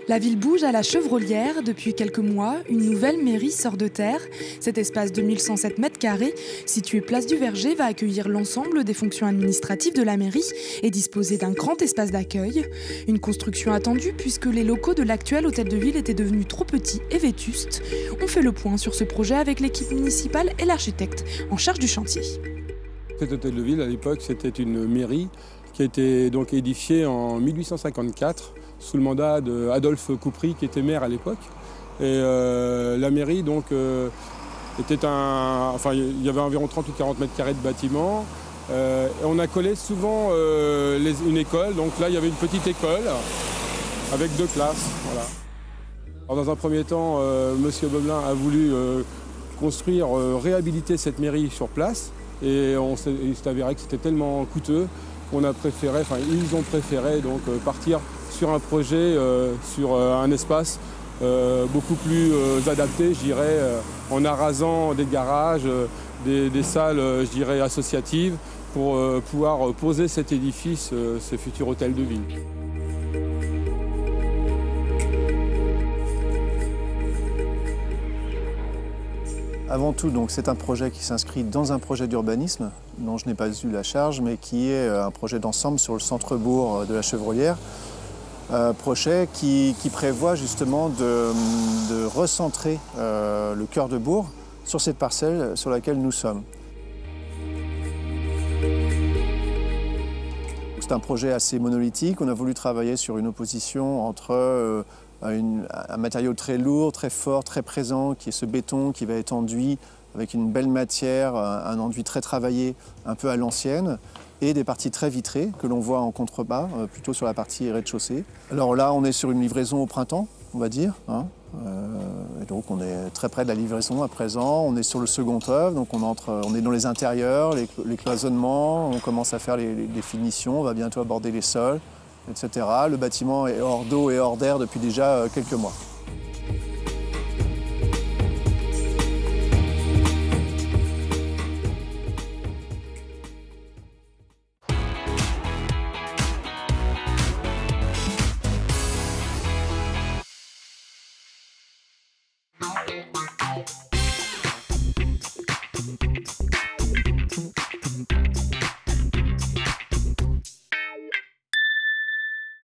La ville bouge à la Chevrolière. Depuis quelques mois, une nouvelle mairie sort de terre. Cet espace de 1107 m², situé place du Verger, va accueillir l'ensemble des fonctions administratives de la mairie et disposer d'un grand espace d'accueil. Une construction attendue puisque les locaux de l'actuel hôtel de ville étaient devenus trop petits et vétustes. On fait le point sur ce projet avec l'équipe municipale et l'architecte en charge du chantier. Cet hôtel de ville, à l'époque, c'était une mairie qui a été donc édifiée en 1854 sous le mandat d'Adolphe Coupry, qui était maire à l'époque. Et la mairie, donc, il y avait environ 30 ou 40 m² de bâtiment. Et on a collé souvent une école. Donc là, il y avait une petite école avec 2 classes. Voilà. Alors, dans un premier temps, M. Bobelin a voulu construire, réhabiliter cette mairie sur place. Et il s'est avéré que c'était tellement coûteux qu'on a préféré, ils ont préféré donc partir sur un projet, sur un espace beaucoup plus adapté, je dirais, en arasant des garages, des salles, je dirais, associatives, pour pouvoir poser cet édifice, ce futur hôtel de ville. Avant tout, c'est un projet qui s'inscrit dans un projet d'urbanisme dont je n'ai pas eu la charge, mais qui est un projet d'ensemble sur le centre-bourg de la Chevrolière. Projet qui prévoit justement de recentrer le cœur de bourg sur cette parcelle sur laquelle nous sommes. C'est un projet assez monolithique. On a voulu travailler sur une opposition entre un matériau très lourd, très fort, très présent, qui est ce béton qui va être enduit avec une belle matière, un enduit très travaillé, un peu à l'ancienne, et des parties très vitrées que l'on voit en contrebas, plutôt sur la partie rez-de-chaussée. Alors là, on est sur une livraison au printemps, on va dire. Et donc on est très près de la livraison à présent. On est sur le second œuvre, donc on est dans les intérieurs, les cloisonnements, on commence à faire les finitions, on va bientôt aborder les sols, etc. Le bâtiment est hors d'eau et hors d'air depuis déjà quelques mois.